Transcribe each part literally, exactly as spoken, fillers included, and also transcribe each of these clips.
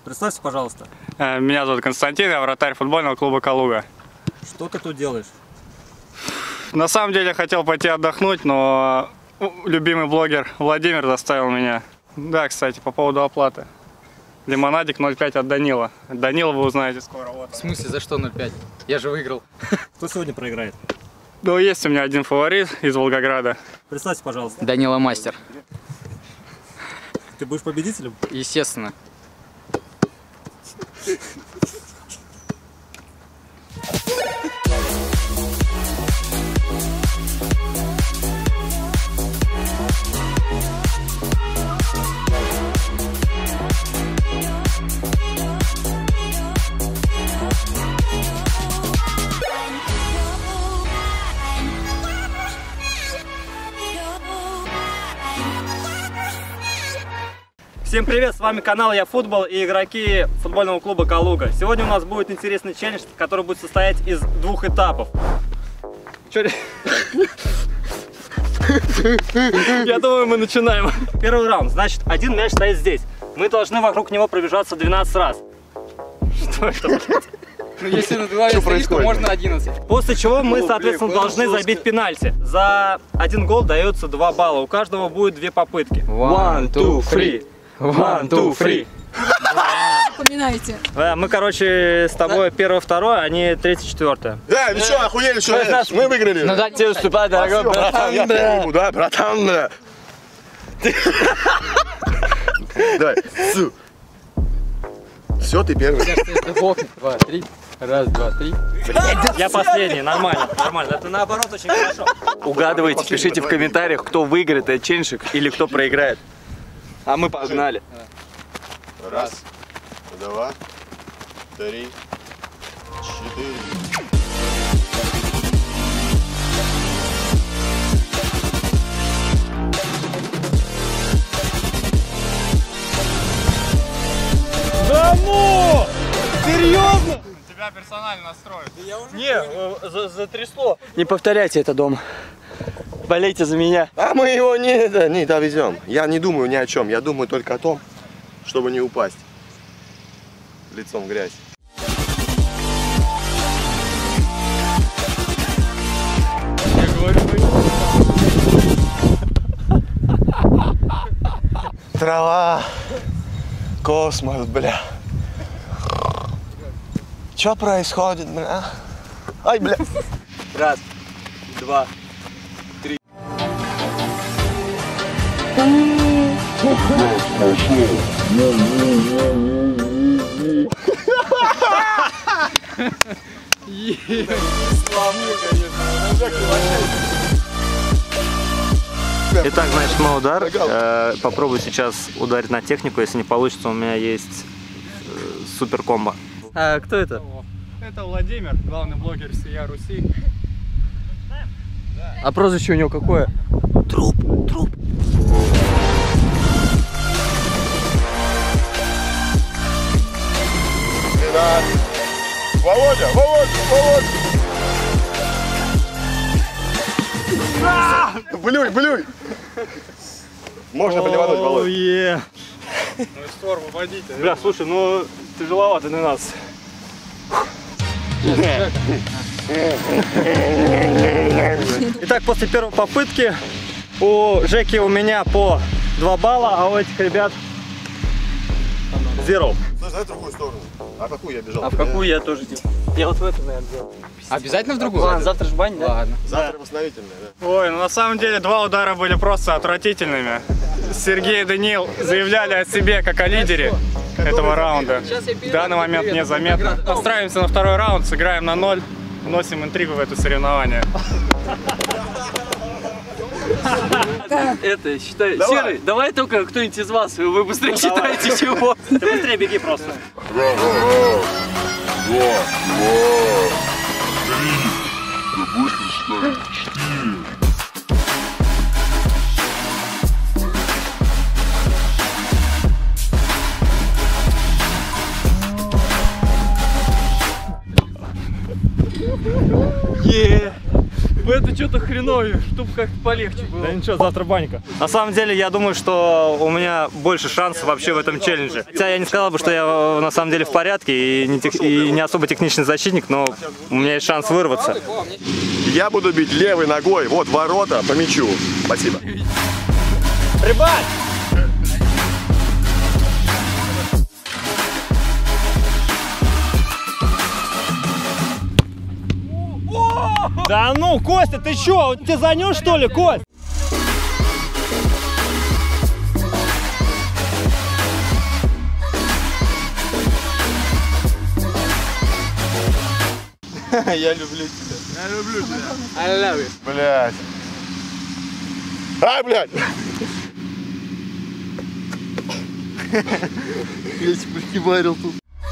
Представься, пожалуйста. Меня зовут Константин, я вратарь футбольного клуба «Калуга». Что ты тут делаешь? На самом деле хотел пойти отдохнуть, но любимый блогер Владимир заставил меня. Да, кстати, по поводу оплаты. Лимонадик ноль пять от Данила. Данила вы узнаете скоро. Вот. В смысле, за что ноль пять? Я же выиграл. Кто сегодня проиграет? Ну, есть у меня один фаворит из Волгограда. Представься, пожалуйста. Данила Мастер. Ты будешь победителем? Естественно. Всем привет, с вами канал Я Футбол и игроки футбольного клуба «Калуга». Сегодня у нас будет интересный челлендж, который будет состоять из двух этапов. Я думаю, мы начинаем. Первый раунд. Значит, один мяч стоит здесь. Мы должны вокруг него пробежаться двенадцать раз. Что это, блядь? Ну, если на два стоишь, то можно одиннадцать. После чего мы, соответственно, должны забить пенальти. За один гол дается два балла. У каждого будет две попытки. One, two, three. One, two, three. Напоминайте. Да, мы, короче, с тобой первое, второе, они третье, четвертое. Да, вы что, охуели, что ли? Мы выиграли. Ну да, тебе уступай, дорогой братан. Я приму, да, братан, да. Давай, су. Все, ты первый. Два, три. Раз, два, три. Я последний, нормально, нормально. Это наоборот очень хорошо. Угадывайте, пишите в комментариях, кто выиграет этот челленджик или кто проиграет. А мы погнали. Раз, два, три, четыре. Да ну! Серьезно? Тебя персонально настроят. Не, за, затрясло. Не повторяйте это дома. Болейте за меня. А мы его не, да, не довезем. Я не думаю ни о чем. Я думаю только о том, чтобы не упасть лицом в грязь. Трава, космос, бля. Что происходит, бля? Ай, бля. Раз, два, три. Итак, значит, мой удар. Э, попробую сейчас ударить на технику. Если не получится, у меня есть э, супер комбо. А кто это? Это Владимир, главный блогер всея Руси. А прозвище у него какое? Труп, труп. Володя, Володя, Володя! Блюй, блюй! Можно поливануть, Володя. Yeah. Ну и створ выводите. Бля, слушай, ну тяжеловато для нас. Итак, после первой попытки у Жеки у меня по два балла, а у этих ребят zero. Слушай, в другую сторону. А какую я бежал? А в какую я тоже делал? Я вот в эту, наверное, делал. Обязательно в другую? Ладно, завтра ж бань, да? Ладно. Завтра восстановительная, да? Ой, ну на самом деле два удара были просто отвратительными. Сергей и Данил заявляли о себе как о лидере этого раунда. В данный момент незаметно. Настраиваемся на второй раунд, сыграем на ноль, вносим интригу в это соревнование. Это, считай, Давай. Серый, давай только кто-нибудь из вас, вы быстрее считаете чего. Ты быстрее беги просто. Е, Это что-то хреновее, чтобы как-то полегче было. Да ничего, завтра банька. На самом деле, я думаю, что у меня больше шансов вообще в этом челлендже. Хотя я не сказал бы, что я на самом деле в порядке и не, тех... и не особо техничный защитник, но у меня есть шанс вырваться. Я буду бить левой ногой, вот ворота, по мячу. Спасибо. Прибавь! Да ну, Костя, ты чё? Ты занёс, что ли, Кость? Я люблю тебя. Я люблю тебя. I love you. Блядь. Ай, блядь. Я тебя киварил тут.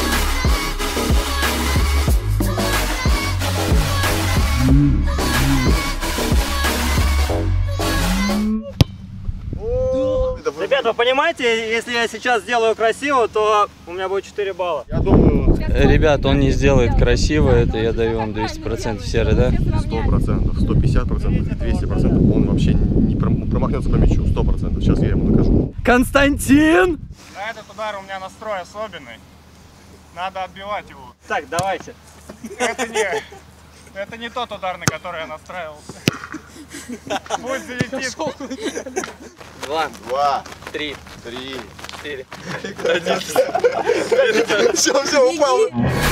Ребята, вы понимаете, если я сейчас сделаю красиво, то у меня будет четыре балла. Я думаю, Ребят, он не сделает красиво, это я даю вам двести процентов серый, да? сто процентов, сто пятьдесят процентов, двести процентов. Он вообще не промахнется по мячу, сто процентов. Сейчас я ему докажу. Константин! На этот удар у меня настрой особенный. Надо отбивать его. Так, давайте. Это не, это не тот удар, на который я настраивался. Пусть залетит. Два, Два, три, три, четыре. Все, все, упал.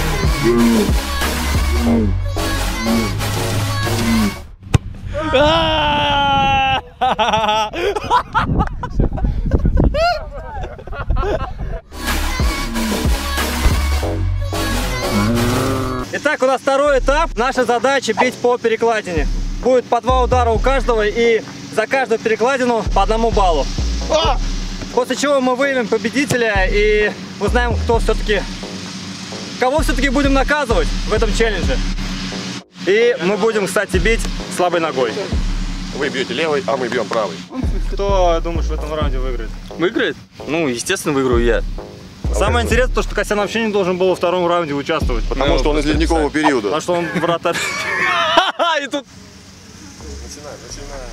Итак, у нас второй этап. Наша задача бить по перекладине. Будет по два удара у каждого и за каждую перекладину по одному баллу. После чего мы выявим победителя и узнаем, кто все-таки, кого все-таки будем наказывать в этом челлендже. И мы будем, кстати, бить слабой ногой. Вы бьете левой, а мы бьем правой. Кто, думаешь, в этом раунде выиграет? Выиграет? Ну, естественно, выиграю я. Самое интересное, то, что Костян вообще не должен был во втором раунде участвовать. Потому Ну, что он из ледникового периода. Потому что он вратарь. И тут... Начинаем, начинаем.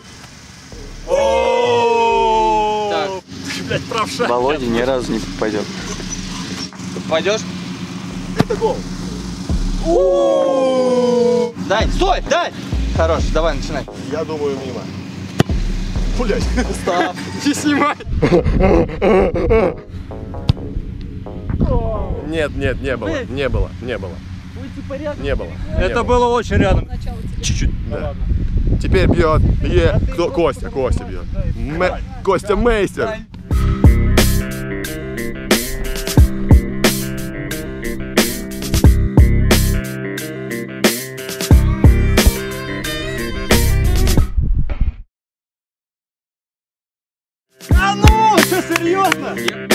Так, Ты, блядь, правша. Володя ни разу не попадет. Пойдешь? Это гол. Дай, стой, дай! Хорош, давай, начинай. Я думаю, мимо. Блять. Стоп. Не снимай. Нет, нет, не было, не было, не было. Не было. Это было очень рядом. Чуть-чуть, да. Теперь бьет. Е. Кто? Костя, Костя бьет. Мэ... Костя Мейстер. А ну, что, серьезно?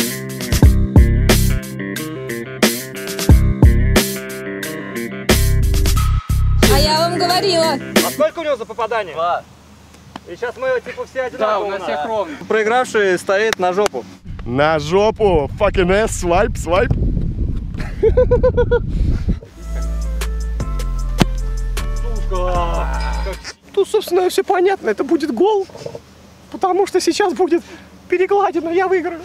А я вам говорила. А сколько у него за попадание? Два. И сейчас мы типа все одинаковые. Да, у нас всех ровно. Проигравший стоит на жопу. На жопу. Fucking ass. Свайп, свайп. Тут, собственно, все понятно. Это будет гол. Потому что сейчас будет перекладина. Я выиграю.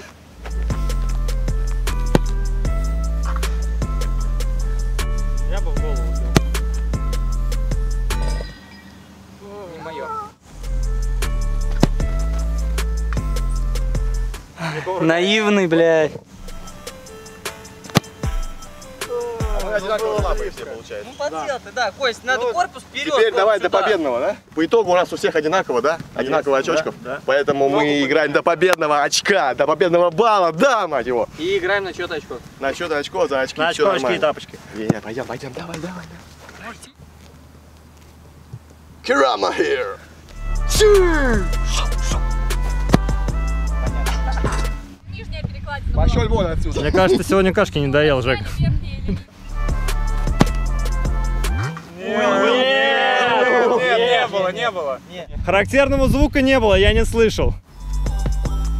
Я бы в голову взял. Не мое. Наивный, блядь. Одинаковые лапы все получается. Ну, подсел ты, да, Кость, надо Ну, корпус вперед. Теперь давай до сюда. победного, да? По итогу у нас у всех одинаково, да? Одинаково очочков. Да, да. Поэтому мы играем до победного очка, до победного балла, да, мать его. И играем на счет очков. На счет очко, за очки, На всё очко, очки и нормально. тапочки. Не, пойдем, пойдем, давай, давай, давай. Kirama here. Нижняя перекладина. Пошел вон отсюда. Мне кажется, ты сегодня кашки не доел, Жек. Нет, не было, не было. Характерного звука не было, я не слышал.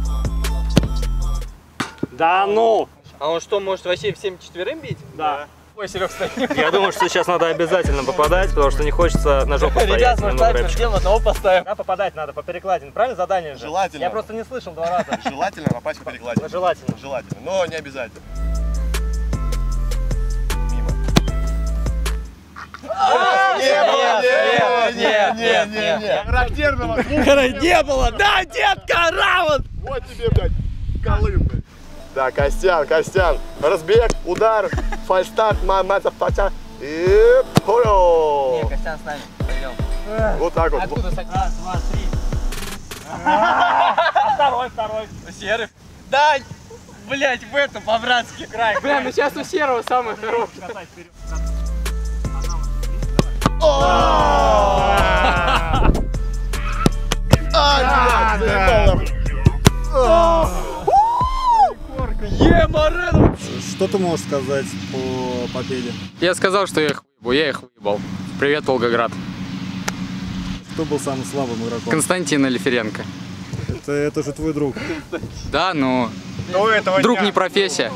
Да ну! А он что, может вообще всем четверым бить? Да. Я думаю, что сейчас надо обязательно попадать, потому что не хочется на жопу стоять. Ребят, мы ставим систему, одного поставим. Да, попадать надо по перекладине. Правильно задание же? Желательно. Я просто не слышал два раза. Желательно попасть по перекладине. Желательно. Желательно, но не обязательно. Мимо. Нет, нет, нет, нет, нет. Характерного Не было, да, детка, раунд! Вот тебе, блядь, Колым, блядь. Да, Костян, Костян. Разбег, удар, фальстарт, мата пача. И хо-йо! Костян с нами, пойдем. Вот так вот. Раз, два, три. А второй, второй. Серый. Да, блять, в этом по-братски. Край. Бля, ну сейчас у Серого самый хороший. Е-марен! Что ты можешь сказать по победе? Я сказал, что я их выебал. Я их выебал. Привет, Волгоград. Кто был самым слабым игроком? Константин Алиференко. Это, это же твой друг. Да, но Ну, этого друг не профессия.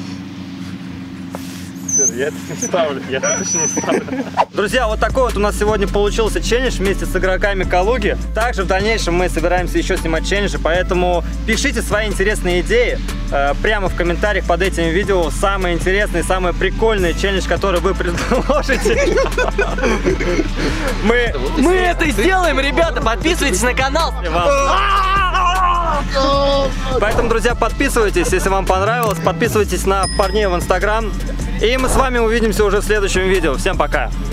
Я это не ставлю, я это точно не ставлю. Друзья, вот такой вот у нас сегодня получился челлендж вместе с игроками Калуги. Также в дальнейшем мы собираемся еще снимать челленджи, поэтому пишите свои интересные идеи э, прямо в комментариях под этим видео. Самый интересный, самый прикольный челлендж, который вы предложите. Мы, Мы это сделаем, ребята, подписывайтесь на канал. Поэтому, друзья, подписывайтесь, если вам понравилось. Подписывайтесь на парней в Инстаграм. И мы с вами увидимся уже в следующем видео. Всем пока!